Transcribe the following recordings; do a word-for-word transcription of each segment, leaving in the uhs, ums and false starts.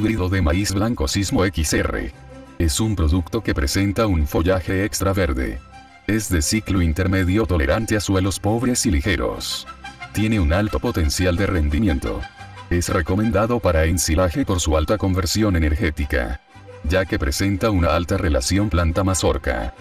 híbrido de maíz blanco Sismo X R. Es un producto que presenta un follaje extra verde. Es de ciclo intermedio tolerante a suelos pobres y ligeros. Tiene un alto potencial de rendimiento. Es recomendado para ensilaje por su alta conversión energética, ya que presenta una alta relación planta-mazorca.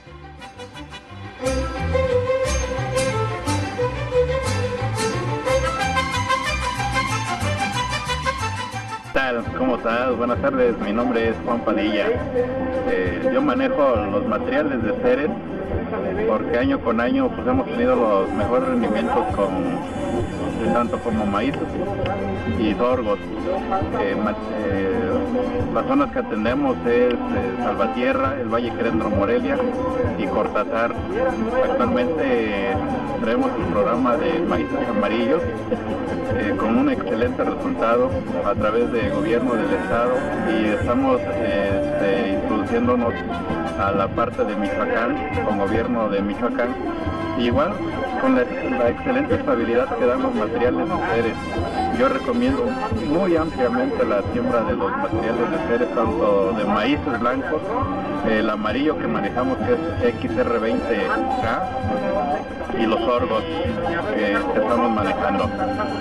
¿Cómo estás? Buenas tardes, mi nombre es Juan Padilla. Eh, yo manejo los materiales de Ceres porque año con año pues hemos tenido los mejores rendimientos con tanto como maíz y sorgos. Eh, eh, las zonas que atendemos es eh, Salvatierra, el Valle Querendro Morelia y Cortázar. Actualmente eh, traemos el programa de maíces amarillos eh, con un excelente resultado a través del gobierno del estado, y estamos eh, este, introduciéndonos a la parte de Michoacán con gobierno de Michoacán, y igual con la, la excelente estabilidad que dan los materiales de Ceres. Yo recomiendo muy ampliamente la siembra de los materiales de Ceres, tanto de maíces blancos, el amarillo que manejamos que es X R veinte K, y los sorgos que, que estamos manejando.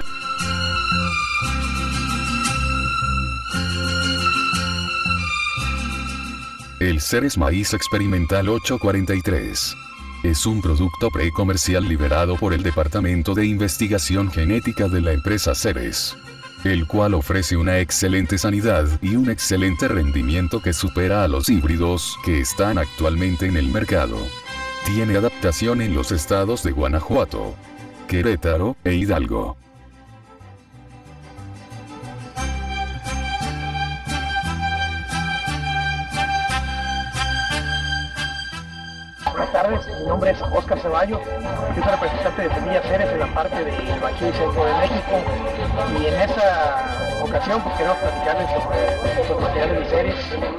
El Ceres Maíz Experimental ocho cuarenta y tres. Es un producto precomercial liberado por el Departamento de Investigación Genética de la empresa Ceres, el cual ofrece una excelente sanidad y un excelente rendimiento que supera a los híbridos que están actualmente en el mercado. Tiene adaptación en los estados de Guanajuato, Querétaro e Hidalgo. Buenas tardes, mi nombre es Oscar Ceballos, yo soy representante de Semillas Ceres en la parte del Bajío y Centro de México, y en esta ocasión pues queremos platicarles sobre los materiales de Ceres.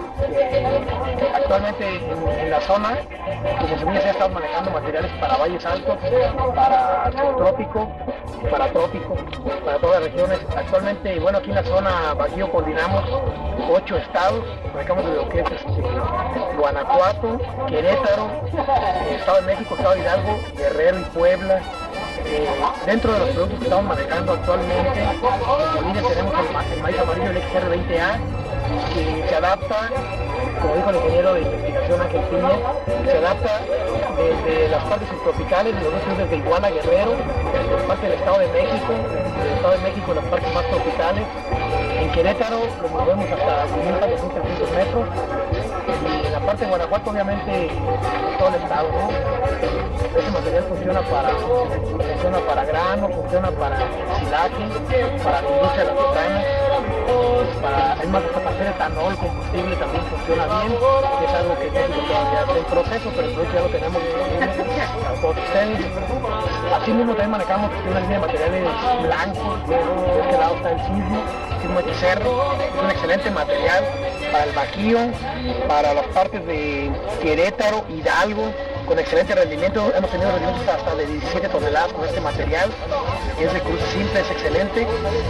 Eh, actualmente en, en la zona, como Semillas Ceres estamos manejando materiales para valles altos, para subtrópico, para trópico, para todas las regiones. Actualmente, bueno, aquí en la zona Bajío coordinamos ocho estados, manejamos de lo que es este, Guanajuato, Querétaro, Estado de México, Estado de Hidalgo, Guerrero y Puebla. Eh, dentro de los productos que estamos manejando actualmente, como líder tenemos el, ma el maíz amarillo, el X R veinte A, que se adapta, como dijo el ingeniero de investigación Ángel Piñez, se adapta desde las partes subtropicales, nosotros desde Iguala, Guerrero, desde parte del Estado de México, del Estado de México las partes más tropicales. En Querétaro lo movemos hasta quinientos, doscientos, trescientos metros, y en la parte de Guanajuato obviamente todo el estado, ¿no? Ese material funciona para, funciona para grano, funciona para ensilaje, para la industria de las botanas, para, es más, hasta para hacer etanol, combustible también funciona bien. Es algo que México todavía está en proceso, pero el producto ya lo tenemos disponible para todos ustedes. Así mismo también manejamos una línea de materiales blancos. De este lado está el Sismo, Sismo X R, es un excelente material para el Bajío, para las partes de Querétaro, Hidalgo, con excelente rendimiento. Hemos tenido rendimientos hasta de diecisiete toneladas con este material. Es de cruce simple, es excelente.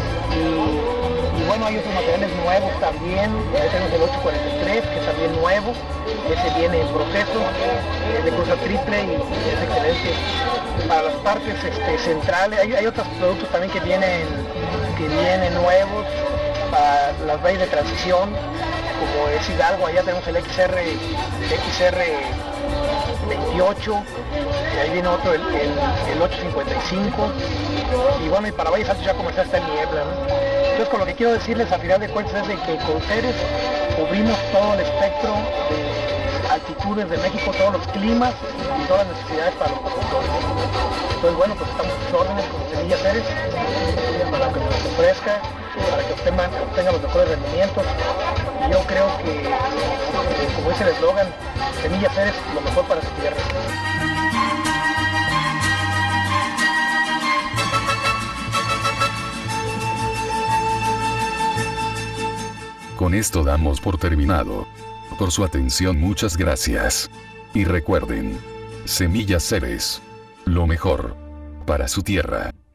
Y, y bueno, hay otros materiales nuevos también. Ahí tenemos el ocho cuarenta y tres, que es también nuevo. Ese viene en proceso, es de cruce triple y es excelente. Para las partes este, centrales, hay, hay otros productos también que vienen, que vienen nuevos para las valles de transición, como es Hidalgo. Allá tenemos el X R, X R veintiocho, y ahí viene otro, el, el, el ocho cincuenta y cinco, y bueno, y para valles altos ya como está, está en niebla, ¿no? Entonces, con lo que quiero decirles a final de cuentas es de que con Ceres cubrimos todo el espectro de altitudes de México, todos los climas y todas las necesidades para los productores. Entonces, bueno, pues estamos a sus órdenes con Semillas Ceres para que nos ofrezca, para que obtengan, obtengan los mejores rendimientos. Y yo creo que, como dice el eslogan, Semillas Ceres, lo mejor para su tierra. Con esto damos por terminado. Por su atención muchas gracias. Y recuerden, Semillas Ceres, lo mejor para su tierra.